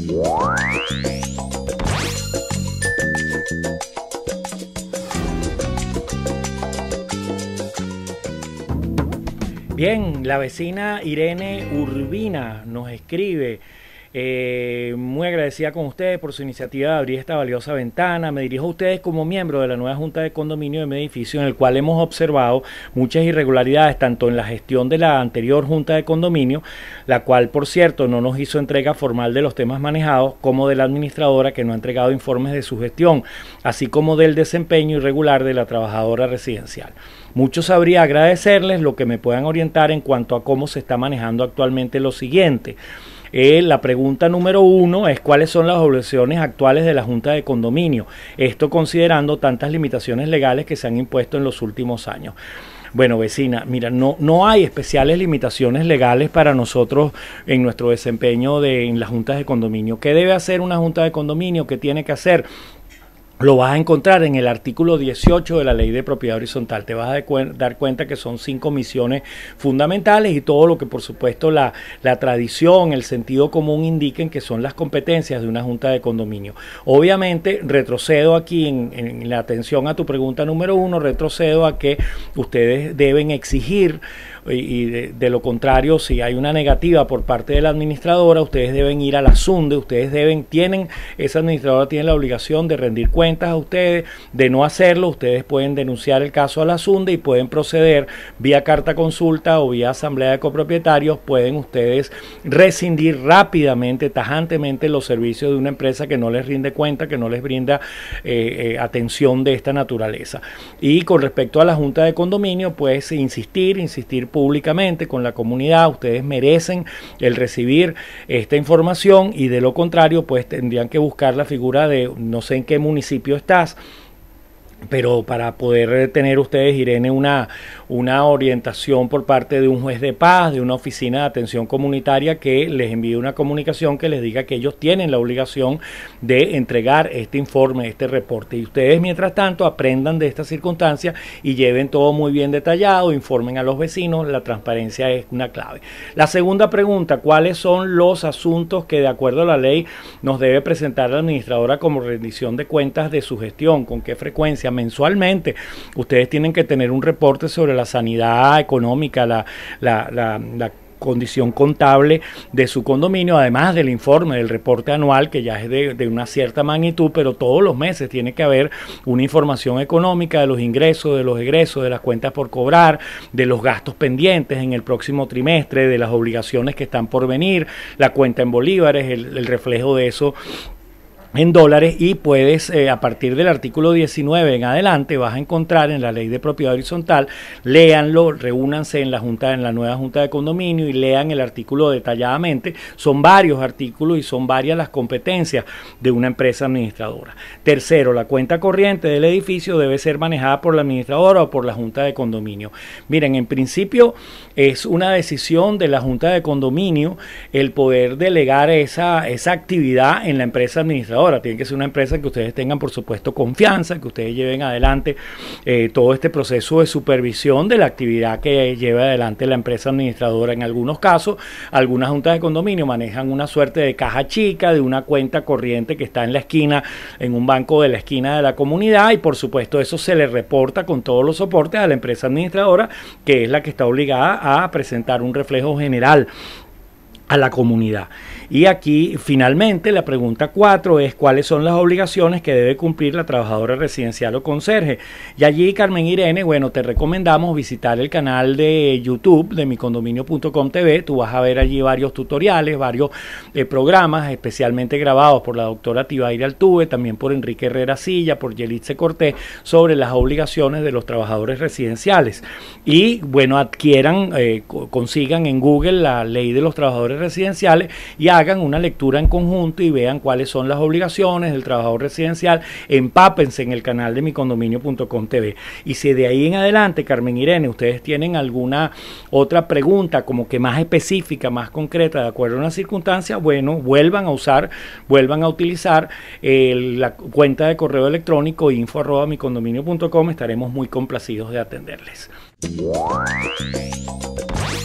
Bien, la vecina Irene Urbina nos escribe. Muy agradecida con ustedes por su iniciativa de abrir esta valiosa ventana. Me dirijo a ustedes como miembro de la nueva Junta de Condominio de mi edificio, en el cual hemos observado muchas irregularidades tanto en la gestión de la anterior Junta de Condominio, la cual por cierto no nos hizo entrega formal de los temas manejados, como de la administradora, que no ha entregado informes de su gestión, así como del desempeño irregular de la trabajadora residencial. Mucho sabría agradecerles lo que me puedan orientar en cuanto a cómo se está manejando actualmente lo siguiente. La pregunta número 1 es cuáles son las obligaciones actuales de la Junta de Condominio, esto considerando tantas limitaciones legales que se han impuesto en los últimos años. Bueno, vecina, mira, no hay especiales limitaciones legales para nosotros en nuestro desempeño en las juntas de condominio. ¿Qué debe hacer una junta de condominio? ¿Qué tiene que hacer? Lo vas a encontrar en el artículo 18 de la Ley de Propiedad Horizontal. Te vas a dar cuenta que son 5 misiones fundamentales y todo lo que por supuesto la tradición, el sentido común indiquen que son las competencias de una junta de condominio. Obviamente retrocedo aquí en la atención a tu pregunta número 1, retrocedo a que ustedes deben exigir, y de lo contrario, si hay una negativa por parte de la administradora, ustedes deben ir a la SUNDE, esa administradora tiene la obligación de rendir cuentas a ustedes. De no hacerlo, ustedes pueden denunciar el caso a la SUNDE y pueden proceder vía carta consulta o vía asamblea de copropietarios. Pueden ustedes rescindir rápidamente, tajantemente los servicios de una empresa que no les rinde cuenta, que no les brinda atención de esta naturaleza. Y con respecto a la junta de condominio, pues insistir públicamente con la comunidad. Ustedes merecen el recibir esta información y de lo contrario pues tendrían que buscar la figura de, no sé en qué municipio estás, pero para poder tener ustedes, Irene, una orientación por parte de un juez de paz, de una oficina de atención comunitaria, que les envíe una comunicación que les diga que ellos tienen la obligación de entregar este informe, este reporte. Y ustedes, mientras tanto, aprendan de esta circunstancia y lleven todo muy bien detallado, informen a los vecinos. La transparencia es una clave. La segunda pregunta: ¿cuáles son los asuntos que de acuerdo a la ley nos debe presentar la administradora como rendición de cuentas de su gestión? ¿Con qué frecuencia? Mensualmente. Ustedes tienen que tener un reporte sobre la sanidad económica, la condición contable de su condominio, además del informe, del reporte anual, que ya es de una cierta magnitud, pero todos los meses tiene que haber una información económica de los ingresos, de los egresos, de las cuentas por cobrar, de los gastos pendientes en el próximo trimestre, de las obligaciones que están por venir, la cuenta en bolívares, el reflejo de eso en dólares. Y puedes, a partir del artículo 19 en adelante, vas a encontrar en la Ley de Propiedad Horizontal, léanlo, reúnanse en la nueva Junta de Condominio y lean el artículo detalladamente. Son varios artículos y son varias las competencias de una empresa administradora. Tercero, la cuenta corriente del edificio debe ser manejada por la administradora o por la Junta de Condominio. Miren, en principio es una decisión de la Junta de Condominio el poder delegar esa actividad en la empresa administradora. Tiene que ser una empresa que ustedes tengan, por supuesto, confianza, que ustedes lleven adelante todo este proceso de supervisión de la actividad que lleva adelante la empresa administradora. En algunos casos, algunas juntas de condominio manejan una suerte de caja chica, de una cuenta corriente que está en la esquina, en un banco de la esquina de la comunidad, y por supuesto eso se le reporta con todos los soportes a la empresa administradora, que es la que está obligada a presentar un reflejo general a la comunidad. Y aquí finalmente la pregunta 4 es cuáles son las obligaciones que debe cumplir la trabajadora residencial o conserje. Y allí, Carmen Irene, bueno, te recomendamos visitar el canal de YouTube de micondominio.com TV. Tú vas a ver allí varios tutoriales, varios programas especialmente grabados por la doctora Tibaira Altuve, también por Enrique Herrera Silla, por Yelitze Cortés, sobre las obligaciones de los trabajadores residenciales. Y bueno, consigan en Google la Ley de los Trabajadores Residenciales y hagan una lectura en conjunto y vean cuáles son las obligaciones del trabajador residencial. Empápense en el canal de micondominio.com TV. Y si de ahí en adelante, Carmen Irene, ustedes tienen alguna otra pregunta como que más específica, más concreta, de acuerdo a una circunstancia, bueno, vuelvan a utilizar la cuenta de correo electrónico info@micondominio.com. Estaremos muy complacidos de atenderles.